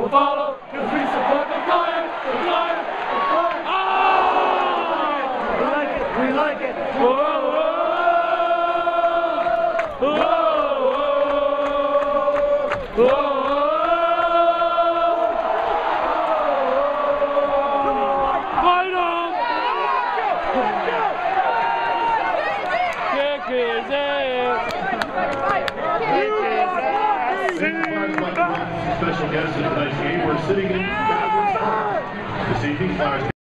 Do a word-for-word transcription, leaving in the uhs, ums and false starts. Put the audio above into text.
will follow, because we support the flag, the flag, the flag. Oh! We like it, we like it. Whoa, whoa, whoa, whoa, whoa. Fight on! Kick his ass! Special guest in tonight's game. We're sitting in Godwin's Park. This evening, Flyers.